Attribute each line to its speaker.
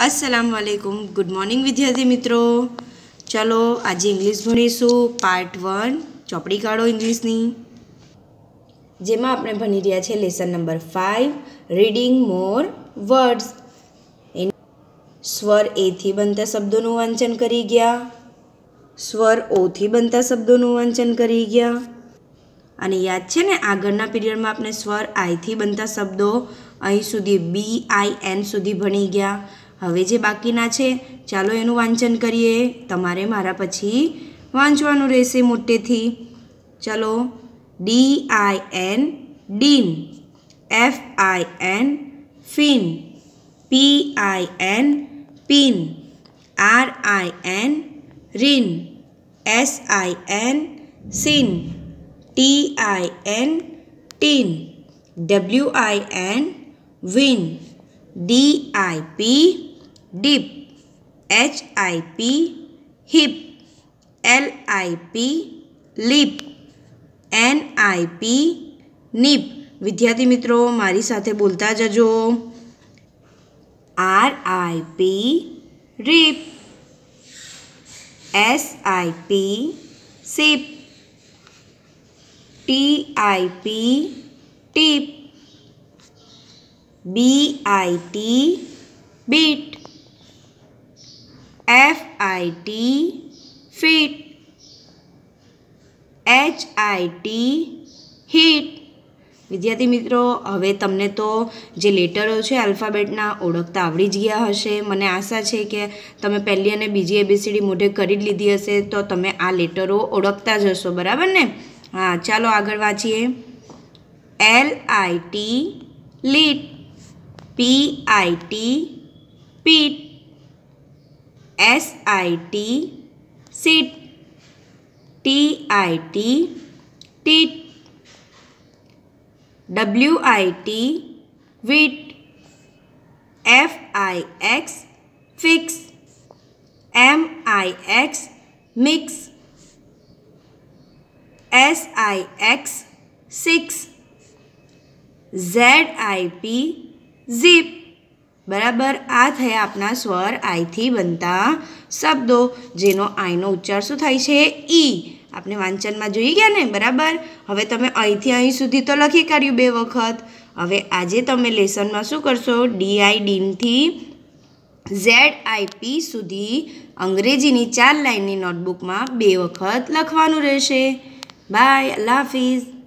Speaker 1: अस्सलाम वालेकुम। Good morning विद्यार्थी मित्रों। चलो आज इंग्लिश भणीशू पार्ट 1 ચોપડી કાઢો ઇંગ્લિશની, જેમાં આપણે ભણી રહ્યા છે lesson number 5 reading more words. સ્વર એ થી બનતા શબ્દોનું વાંચન કરી ગયા, સ્વર ઓ થી બનતા શબ્દોનું વાંચન કરી ગયા। અને યાદ છે ને આગળના પીરિયડમાં આપણે સ્વર આઈ થી બનતા શબ્દો અહીં સુધી BIN સુધી ભણી ગયા। હવે જે બાકીના છે ચાલો એનું વાંચન કરીએ। તમારે મારા પછી વાંચવાનું રહેશે મોટેથી। ચાલો DIN din, FIN fin, PIN pin, RIN rin, SIN sin, TIN tin, WIN win, DIP dip, HIP hip, LIP lip, NIP nip. વિદ્યાર્થી મિત્રો મારી સાથે બોલતા જજો। RIP rip, SIP sip, TIP tip, BIT bit, FIT fit, HIT hit. વિદ્યાર્થી મિત્રો હવે તમને તો જે લેટરો છે આલ્ફાબેટના ઓળખતા આવડી જ ગયા હશે। મને આશા છે કે તમે પહેલી અને બીજી ABCD મોઢે કરી જ લીધી હશે, તો તમે આ લેટરો ઓળખતા જ હશો, બરાબર ને? હા, ચાલો આગળ વાંચીએ। LIT lit, PIT pit, SIT sit, TIT tit, WIT wit, FIX fix, MIX mix, SIX six, ZIP zip. બરાબર, આ થયા આપણા સ્વર આઈથી બનતા શબ્દો, જેનો આઈનો ઉચ્ચાર શું થાય છે? ઈ। આપણે વાંચનમાં જોઈ ગયા ને? બરાબર। હવે તમે અહીંથી અહીં સુધી તો લખી કાઢ્યું 2 વખત। હવે આજે તમે લેસનમાં શું કરશો? DIDથી ZIP સુધી અંગ્રેજીની 4 લાઇનની નોટબુકમાં 2 વખત લખવાનું રહેશે। બાય, અલ્લાહ હાફિઝ।